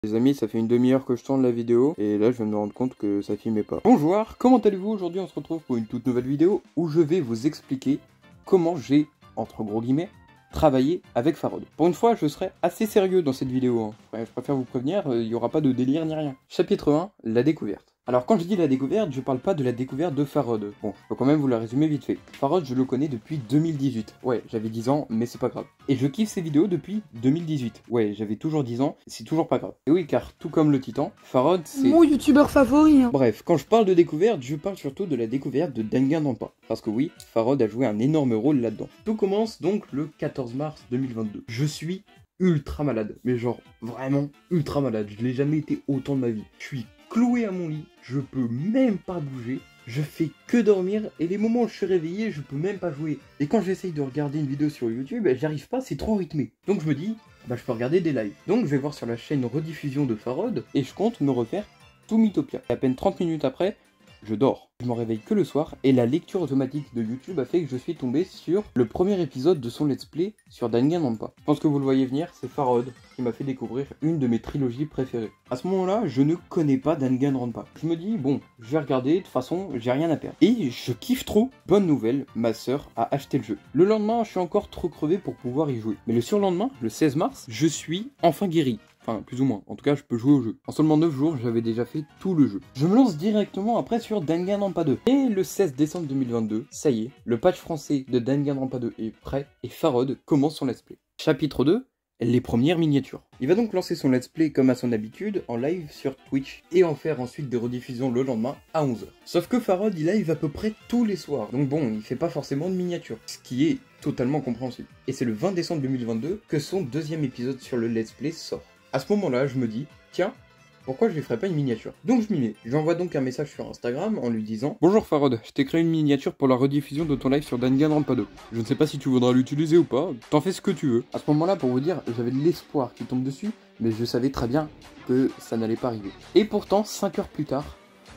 Les amis, ça fait une demi-heure que je tourne la vidéo et là je viens de me rendre compte que ça filmait pas. Bonjour, comment allez-vous? Aujourd'hui on se retrouve pour une toute nouvelle vidéo où je vais vous expliquer comment j'ai, entre gros guillemets, travaillé avec Farod. Pour une fois, je serai assez sérieux dans cette vidéo. Ouais, je préfère vous prévenir, il n'y aura pas de délire ni rien. Chapitre 1, la découverte. Alors quand je dis la découverte, je parle pas de la découverte de Farod. Bon, je peux quand même vous la résumer vite fait. Farod, je le connais depuis 2018. Ouais, j'avais 10 ans, mais c'est pas grave. Et je kiffe ses vidéos depuis 2018. Ouais, j'avais toujours 10 ans, c'est toujours pas grave. Et oui, car tout comme le Titan, Farod, c'est... mon youtubeur favori. Bref, quand je parle de découverte, je parle surtout de la découverte de Danganronpa. Parce que oui, Farod a joué un énorme rôle là-dedans. Tout commence donc le 14 mars 2022. Je suis ultra malade, mais genre vraiment ultra malade. Je n'ai jamais été autant de ma vie. Je suis cloué à mon lit, je peux même pas bouger, je fais que dormir et les moments où je suis réveillé, je peux même pas jouer. Et quand j'essaye de regarder une vidéo sur YouTube, j'y arrive pas, c'est trop rythmé. Donc je me dis, bah je peux regarder des lives. Donc je vais voir sur la chaîne rediffusion de Farod et je compte me refaire tout Mythopia. À peine 30 minutes après, je dors. Je me réveille que le soir et la lecture automatique de YouTube a fait que je suis tombé sur le premier épisode de son let's play sur Danganronpa. Je pense que vous le voyez venir, c'est Farod qui m'a fait découvrir une de mes trilogies préférées. À ce moment-là, je ne connais pas Danganronpa. Je me dis, bon, je vais regarder, de toute façon, j'ai rien à perdre. Et je kiffe trop. Bonne nouvelle, ma sœur a acheté le jeu. Le lendemain, je suis encore trop crevé pour pouvoir y jouer. Mais le surlendemain, le 16 mars, je suis enfin guéri. Enfin, plus ou moins. En tout cas, je peux jouer au jeu. En seulement 9 jours, j'avais déjà fait tout le jeu. Je me lance directement après sur Danganronpa 2. Et le 16 décembre 2022, ça y est, le patch français de Danganronpa 2 est prêt et Farod commence son let's play. Chapitre 2, les premières miniatures. Il va donc lancer son let's play comme à son habitude en live sur Twitch et en faire ensuite des rediffusions le lendemain à 11h. Sauf que Farod il live à peu près tous les soirs, donc bon, il fait pas forcément de miniatures, ce qui est totalement compréhensible. Et c'est le 20 décembre 2022 que son deuxième épisode sur le let's play sort. À ce moment-là, je me dis, tiens, pourquoi je lui ferais pas une miniature? Donc je m'y mets. J'envoie donc un message sur Instagram en lui disant: bonjour Farod, je t'ai créé une miniature pour la rediffusion de ton live sur Danganronpa 2. Je ne sais pas si tu voudras l'utiliser ou pas, t'en fais ce que tu veux. À ce moment-là, pour vous dire, j'avais de l'espoir qui tombe dessus, mais je savais très bien que ça n'allait pas arriver. Et pourtant, 5 heures plus tard...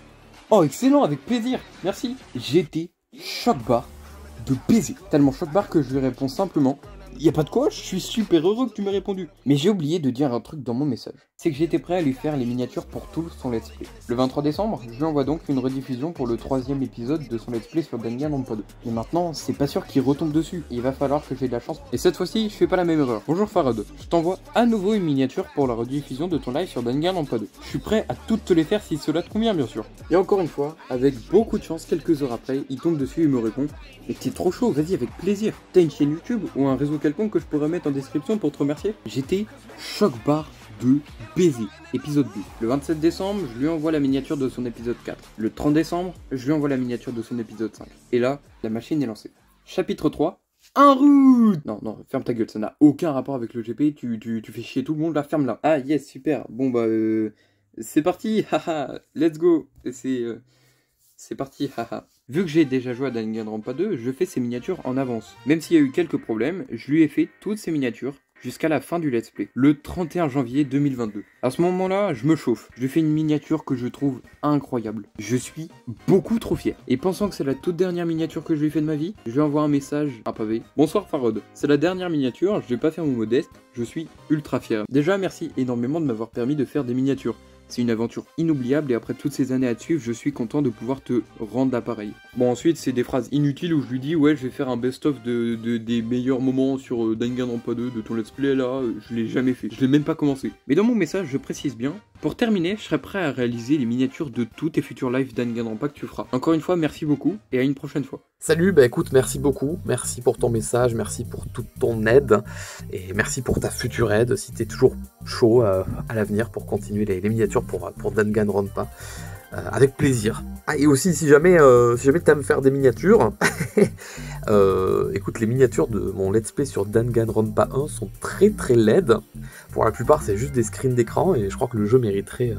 Oh excellent, avec plaisir, merci. J'étais choc-barre de baiser. Tellement choc-barre que je lui réponds simplement: y a pas de quoi, je suis super heureux que tu m'aies répondu. Mais j'ai oublié de dire un truc dans mon message. C'est que j'étais prêt à lui faire les miniatures pour tout son let's play. Le 23 décembre, je lui envoie donc une rediffusion pour le 3e épisode de son let's play sur Danganronpa 2. Et maintenant, c'est pas sûr qu'il retombe dessus. Il va falloir que j'ai de la chance. Et cette fois-ci, je fais pas la même erreur. Bonjour Farod, je t'envoie à nouveau une miniature pour la rediffusion de ton live sur Danganronpa 2. Je suis prêt à toutes te les faire si cela te convient bien sûr. Et encore une fois, avec beaucoup de chance, quelques heures après, il tombe dessus et me répond: mais t'es trop chaud, vas-y avec plaisir. T'as une chaîne YouTube ou un réseau quelconque que je pourrais mettre en description pour te remercier? J'étais choc-barre de baiser. Épisode 2. Le 27 décembre, je lui envoie la miniature de son épisode 4. Le 30 décembre, je lui envoie la miniature de son épisode 5. Et là, la machine est lancée. Chapitre 3. Un route. Non, non, ferme ta gueule, ça n'a aucun rapport avec le GP, tu fais chier tout le monde, là, ferme-la. Ah yes, super, bon bah, c'est parti, haha, let's go. C'est parti, haha. Vu que j'ai déjà joué à Danganronpa 2, je fais ces miniatures en avance. Même s'il y a eu quelques problèmes, je lui ai fait toutes ces miniatures jusqu'à la fin du let's play, le 31 janvier 2022. À ce moment-là, je me chauffe. Je lui fais une miniature que je trouve incroyable. Je suis beaucoup trop fier. Et pensant que c'est la toute dernière miniature que je lui ai fait de ma vie, je lui envoie un message, un pavé. Bonsoir Farod, c'est la dernière miniature, je vais pas faire mon modeste, je suis ultra fier. Déjà, merci énormément de m'avoir permis de faire des miniatures. C'est une aventure inoubliable et après toutes ces années à te suivre, je suis content de pouvoir te rendre l'appareil. Bon, ensuite, c'est des phrases inutiles où je lui dis: ouais, je vais faire un best-of des meilleurs moments sur Danganronpa 2 de ton let's play là. Je l'ai jamais fait, je l'ai même pas commencé. Mais dans mon message, je précise bien: pour terminer, je serai prêt à réaliser les miniatures de tous tes futurs lives Danganronpa que tu feras. Encore une fois, merci beaucoup et à une prochaine fois. Salut, bah écoute, merci beaucoup, merci pour ton message, merci pour toute ton aide, et merci pour ta future aide, si t'es toujours chaud à l'avenir pour continuer les miniatures pour Danganronpa, avec plaisir. Ah, et aussi, si jamais t'aimes faire des miniatures, écoute, les miniatures de mon let's play sur Danganronpa 1 sont très très laides, pour la plupart c'est juste des screens d'écran, et je crois que le jeu mériterait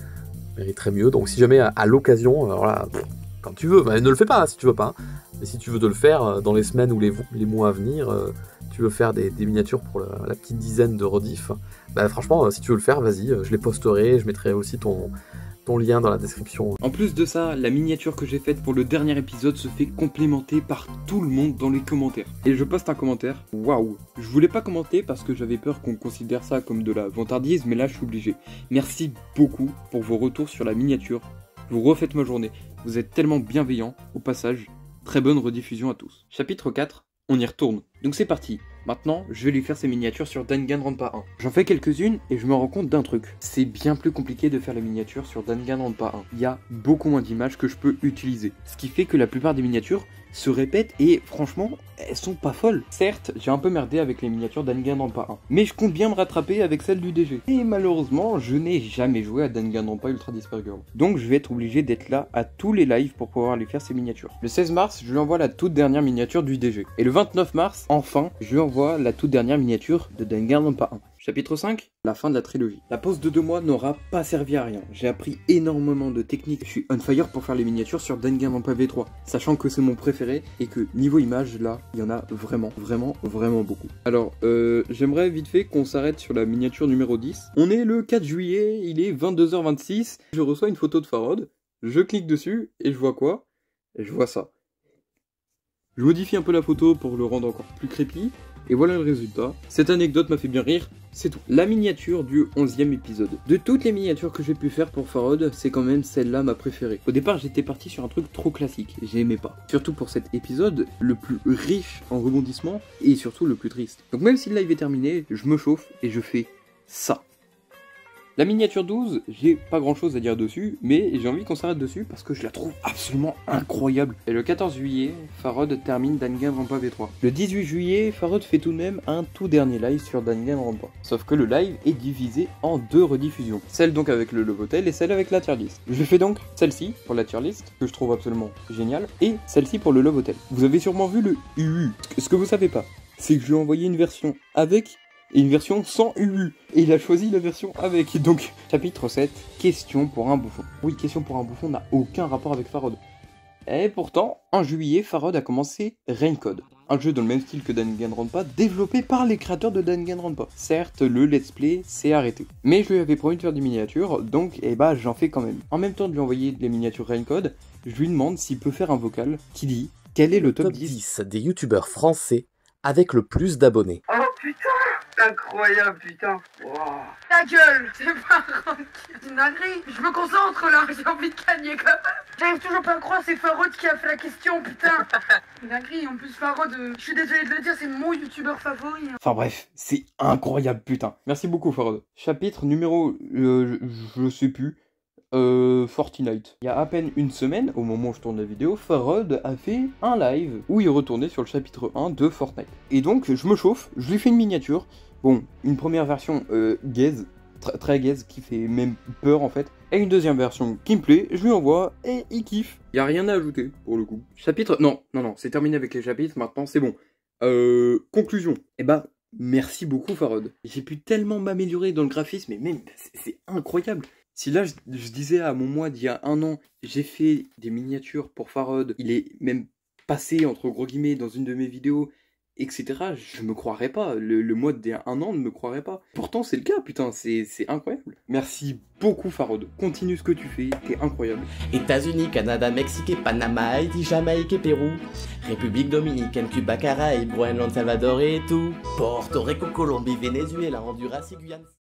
mieux, donc si jamais à l'occasion, alors là, quand tu veux, bah, ne le fais pas si tu veux pas, mais si tu veux te le faire dans les semaines ou les mois à venir, tu veux faire des miniatures pour la petite dizaine de rediff, bah franchement, si tu veux le faire, vas-y, je les posterai, je mettrai aussi ton lien dans la description. En plus de ça, la miniature que j'ai faite pour le dernier épisode se fait complémenter par tout le monde dans les commentaires. Et je poste un commentaire, waouh. Je voulais pas commenter parce que j'avais peur qu'on considère ça comme de la vantardise, mais là je suis obligé. Merci beaucoup pour vos retours sur la miniature. Vous refaites ma journée. Vous êtes tellement bienveillants. Au passage, très bonne rediffusion à tous. Chapitre 4, on y retourne. Donc c'est parti. Maintenant, je vais lui faire ses miniatures sur Danganronpa 1. J'en fais quelques-unes et je me rends compte d'un truc. C'est bien plus compliqué de faire les miniatures sur Danganronpa 1. Il y a beaucoup moins d'images que je peux utiliser. Ce qui fait que la plupart des miniatures se répètent et franchement, elles sont pas folles. Certes, j'ai un peu merdé avec les miniatures Danganronpa 1, mais je compte bien me rattraper avec celles du DG. Et malheureusement, je n'ai jamais joué à Danganronpa Ultra Disper Girl. Donc je vais être obligé d'être là à tous les lives pour pouvoir lui faire ses miniatures. Le 16 mars, je lui envoie la toute dernière miniature du DG. Et le 29 mars, enfin, je lui envoie la toute dernière miniature de Danganronpa 1. Chapitre 5, la fin de la trilogie. La pause de 2 mois n'aura pas servi à rien. J'ai appris énormément de techniques. Je suis on fire pour faire les miniatures sur Danganronpa V3, sachant que c'est mon préféré et que niveau image, là, il y en a vraiment beaucoup. Alors, j'aimerais vite fait qu'on s'arrête sur la miniature numéro 10. On est le 4 juillet, il est 22h26. Je reçois une photo de Farod, je clique dessus et je vois quoi? Et je vois ça. Je modifie un peu la photo pour le rendre encore plus creepy. Et voilà le résultat. Cette anecdote m'a fait bien rire, c'est tout. La miniature du 11e épisode. De toutes les miniatures que j'ai pu faire pour Farod, c'est quand même celle-là ma préférée. Au départ, j'étais parti sur un truc trop classique, j'aimais pas. Surtout pour cet épisode, le plus riche en rebondissements et surtout le plus triste. Donc même si le live est terminé, je me chauffe et je fais ça. La miniature 12, j'ai pas grand chose à dire dessus, mais j'ai envie qu'on s'arrête dessus parce que je la trouve absolument incroyable. Et le 14 juillet, Farod termine Danganronpa V3. Le 18 juillet, Farod fait tout de même un tout dernier live sur Danganronpa. Sauf que le live est divisé en 2 rediffusions. Celle donc avec le Love Hotel et celle avec la tier list. Je fais donc celle-ci pour la tier list, que je trouve absolument géniale, et celle-ci pour le Love Hotel. Vous avez sûrement vu le UU. Ce que vous savez pas, c'est que je lui ai envoyé une version avec et une version sans UU. Et il a choisi la version avec. Donc, chapitre 7, question pour un bouffon. Oui, question pour un bouffon n'a aucun rapport avec Farod. Et pourtant, en juillet, Farod a commencé Raincode, un jeu dans le même style que Danganronpa, développé par les créateurs de Danganronpa. Certes, le let's play s'est arrêté, mais je lui avais promis de faire des miniatures, donc j'en fais quand même. En même temps de lui envoyer les miniatures Raincode, je lui demande s'il peut faire un vocal qui dit quel est le top 10 des youtubeurs français avec le plus d'abonnés. Oh putain! Incroyable, putain! Wow. Ta gueule! C'est pas c'est une dinguerie! Je me concentre là, j'ai envie de gagner quand même! J'arrive toujours pas à croire, c'est Farod qui a fait la question, putain! Une dinguerie, en plus Farod, je suis désolé de le dire, c'est mon youtubeur favori. Hein. Enfin bref, c'est incroyable, putain! Merci beaucoup, Farod. Chapitre numéro... je sais plus... Fortnite. Il y a à peine une semaine, au moment où je tourne la vidéo, Farod a fait un live où il retournait sur le chapitre 1 de Fortnite. Et donc, je me chauffe, je lui fais une miniature. Bon, une première version gaze, très gaze, qui fait même peur en fait. Et une deuxième version qui me plaît, je lui envoie et il kiffe. Il n'y a rien à ajouter, pour le coup. Chapitre... Non, c'est terminé avec les chapitres, maintenant c'est bon. Conclusion. Merci beaucoup Farod. J'ai pu tellement m'améliorer dans le graphisme, mais même, c'est incroyable. Si là, je disais à mon moi d'il y a 1 an, j'ai fait des miniatures pour Farod, il est même passé, entre gros guillemets, dans une de mes vidéos, etc., je me croirais pas. Le moi d'il y a 1 an ne me croirait pas. Pourtant, c'est le cas, putain, c'est incroyable. Merci beaucoup, Farod. Continue ce que tu fais, t'es incroyable. États-Unis, Canada, Mexique, Panama, Haïti, Jamaïque et Pérou. République Dominicaine, Cuba, Caraïbes, Groenland, Salvador et tout. Porto Rico, Colombie, Venezuela, Honduras et Guyane.